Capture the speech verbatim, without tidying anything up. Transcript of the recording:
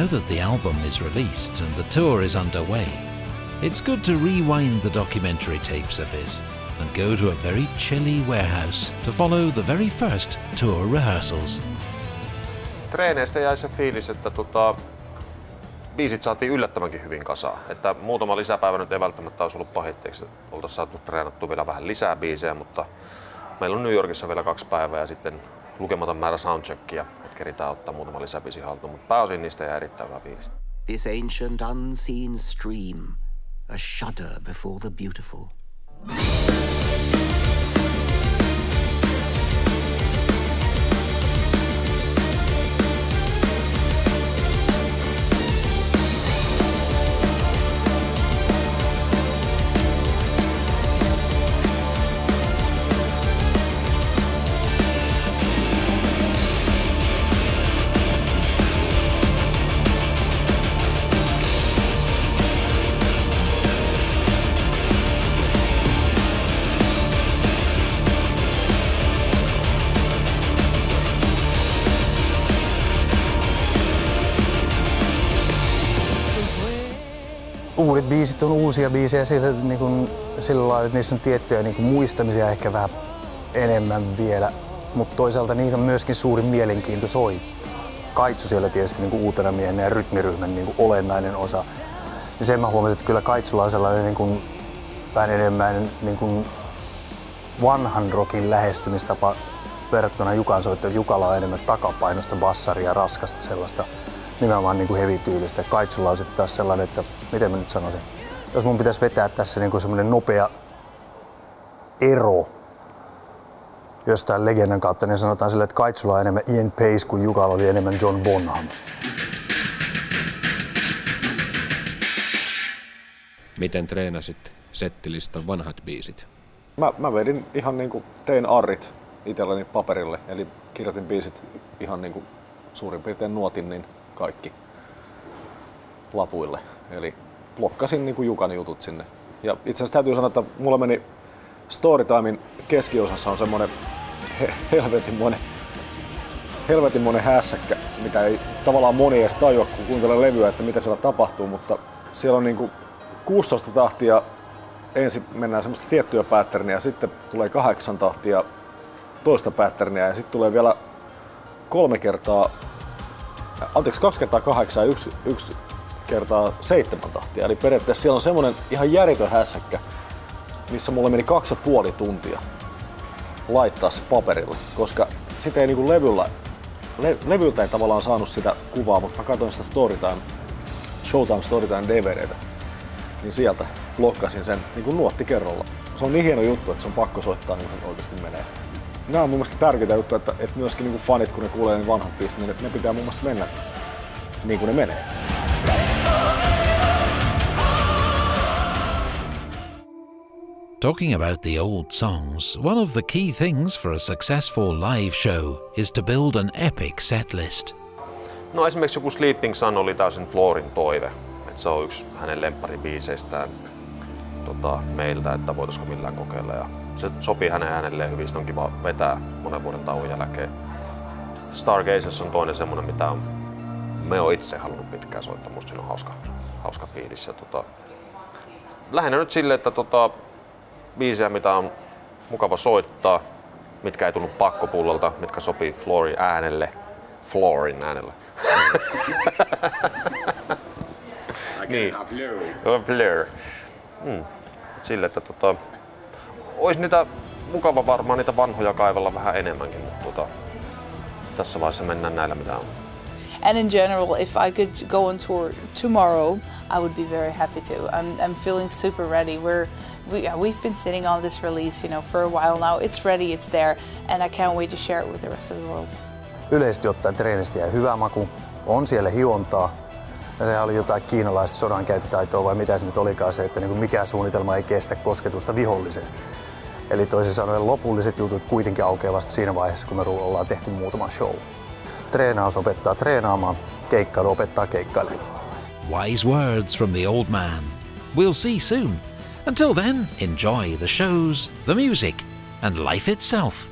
Now that the album is released and the tour is underway, it's good to rewind the documentary tapes a bit and go to a very chilly warehouse to follow the very first tour rehearsals. Treeneistä jäi se fiilis, että tota, biisit saatiin yllättävänkin hyvin kasaan. Että muutama lisäpäivä nyt ei välttämättä olisi ollut pahitteeksi. Oltaisiin saatu treenattua vielä vähän lisää biisejä, mutta meillä on New Yorkissa vielä kaksi päivää ja sitten lukematon määrä soundcheckia, että keritään ottaa muutama lisäbiisi haltuun, mutta pääosin niistä jää erittäin hyvä fiilis. This ancient unseen stream, a shudder before the beautiful. Uudet biisit on uusia biisejä sillä, niin kuin, sillä lailla, että niissä on tiettyjä niin kuin, muistamisia ehkä vähän enemmän vielä, mutta toisaalta niitä on myöskin suuri mielenkiinto soi. Kaitsu siellä tietysti niin kuin, uutena miehenä ja rytmiryhmän niin kuin, olennainen osa. Ja sen mä huomasin, että kyllä Kaitsulla on sellainen niin kuin, vähän enemmän niin kuin, vanhan rockin lähestymistapa verrattuna Jukan soittoon. Jukalla on enemmän takapainosta, bassaria, raskasta sellaista. Nimenomaan niin kuin heavy-tyylistä. Kaitsulla on sitten taas sellainen, että miten mä nyt sanoisin, jos mun pitäisi vetää tässä niin kuin semmoinen nopea ero jostain legendan kautta, niin sanotaan sille, että Kaitsulla on enemmän Ian Pace kuin Jukalla oli enemmän John Bonham. Miten treenasit settilistan vanhat biisit? Mä, mä vedin ihan niinku, tein arrit itselleni paperille, eli kirjoitin biisit ihan niinku suurin piirtein nuotin niin kaikki lapuille. Eli blokkasin niin kuin Jukan jutut sinne. Ja itse asiassa täytyy sanoa, että mulla meni Storytimen keskiosassa on semmonen he- helvetinmoinen helvetinmoinen hässäkkä, mitä ei tavallaan moni edes tajua, kun kuuntelee levyä, että mitä siellä tapahtuu, mutta siellä on niin kuin kuusitoista tahtia, ensin mennään semmoista tiettyä patternia, sitten tulee kahdeksan tahtia toista patternia ja sitten tulee vielä kolme kertaa Anteeksi, kaksi kertaa kahdeksan ja yksi, yksi kertaa seitsemän tahtia. Eli periaatteessa siellä on semmoinen ihan järjetön hässäkkä, missä mulle meni kaksi ja puoli tuntia laittaa se paperille, koska sitä ei niinku levyllä, le, levyltä ei tavallaan saanut sitä kuvaa, mutta mä katsoin sitä Storytime, Showtime Storytime D V D:tä, niin sieltä blokkasin sen niinku nuotti kerralla. Se on niin hieno juttu, että se on pakko soittaa niin kuin oikeasti menee. Nämä on mun mielestä tärkeitä juttuja, että, että myöskin niin kuin fanit, kun ne kuulee ne vanhat biisit, niin ne, ne pitää mun mielestä mennä niin kuin ne menee. Talking about the old songs, one of the key things for a successful live show is to build an epic setlist. No esimerkiksi joku Sleeping Sun oli täysin Florin toive. Et se on yksi hänen lempparibiiseistään tota, meiltä, että voitaisiko millään kokeilla. Ja se sopii hänen äänelleen hyvin, sitä on kiva vetää monen vuoden tauon jälkeen. Stargazers on toinen semmonen, mitä on, me on itse halunnut pitkään soittaa. Musta siinä on hauska, hauska fiilis. Ja, tota, lähinnä nyt silleen, että tota, biisejä, mitä on mukava soittaa, mitkä ei tunnu pakkopullalta, mitkä sopii Florin äänelle. Florin äänellä. Niin. Fleur. Mm. Sille, että tota, ois niitä mukava varmaan niitä vanhoja kaivella vähän enemmänkin, mutta tota, tässä vaiheessa mennään näillä mitä on. And in general, if I could go on tour tomorrow, I would be very happy to. I'm, I'm feeling super ready. We're, we, yeah, we've been sitting on this release, you know, for a while now. It's ready, it's there, and I can't wait to share it with the rest of the world. Yleisesti ottaen treenistä jäi hyvä maku, on siellä hiontaa. Ja sehän oli jotain kiinalaista sodankäyttötaitoa vai mitä se nyt olikaan se, että niin mikään suunnitelma ei kestä kosketusta viholliseen. Eli toisin sanoen lopulliset jutut kuitenkin aukeaa vasta siinä vaiheessa, kun me ollaan tehty muutama show. Treenaus opettaa treenaamaan, keikkailu opettaa keikkailemaan. Wise words from the old man. We'll see soon. Until then, enjoy the shows, the music, and life itself.